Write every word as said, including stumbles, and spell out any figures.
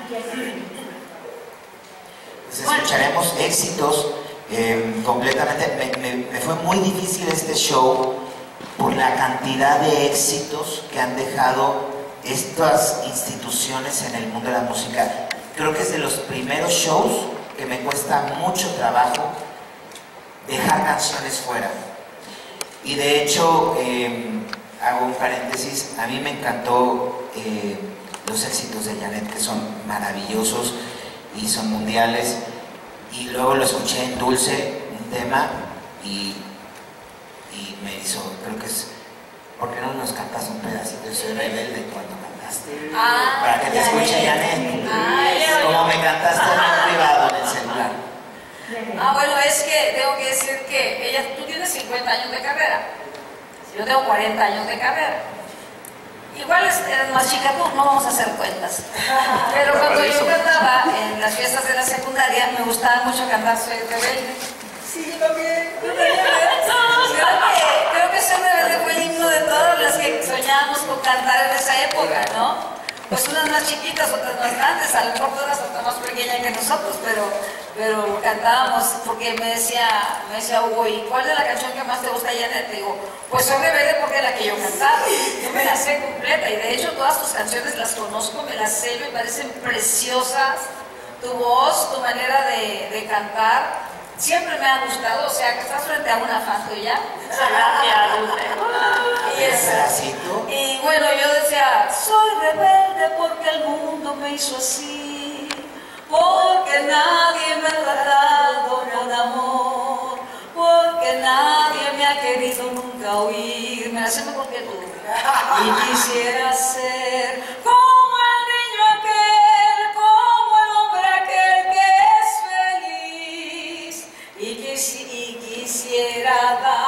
Pues escucharemos éxitos eh, completamente. Me, me, me fue muy difícil este show por la cantidad de éxitos que han dejado estas instituciones en el mundo de la música. Creo que es de los primeros shows que me cuesta mucho trabajo dejar canciones fuera. Y de hecho, eh, hago un paréntesis, a mí me encantó eh, los éxitos de Janet, que son maravillosos y son mundiales. Y luego lo escuché en Dulce, un tema, y, y me hizo, creo que es, ¿por qué no nos cantas un pedacito de Soy Rebelde cuando cantaste? Ah, para que te escuche Janet, ah, como me cantaste en el privado, en el celular. Ah, bueno, es que tengo que decir que ella, tú tienes cincuenta años de carrera, yo tengo cuarenta años de carrera. Igual eres más chica tú, no vamos a hacer cuentas. Pero cuando yo cantaba en las fiestas de la secundaria, me gustaba mucho cantar Soy Rebelde. Sí, yo también. Creo que, creo que Soy Rebelde fue el himno de todas las que soñábamos con cantar en esa época, ¿no? Pues unas más chiquitas, otras más grandes, a lo mejor todas hasta más pequeñas que nosotros, pero, pero cantábamos, porque me decía, me decía Hugo, ¿y cuál es la canción que más te gusta, Janet? Te digo, pues Soy Rebelde porque es la que yo cantaba, yo me la sé completa, y de hecho todas tus canciones las conozco, me las sé, me parecen preciosas, tu voz, tu manera de, de cantar, siempre me ha gustado, o sea, que estás frente a una fan tuya. Y, es, y bueno, yo decía, soy rebelde porque el mundo me hizo así, porque nadie me ha tratado con amor, porque nadie me ha querido nunca oír. Me la sé mejor que tú. Y quisiera ser como el niño aquel, como el hombre aquel que es feliz, y, quisi y quisiera dar